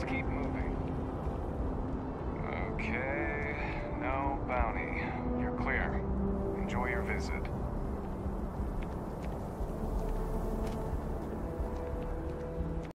Let's keep moving. Okay, no bounty. You're clear. Enjoy your visit.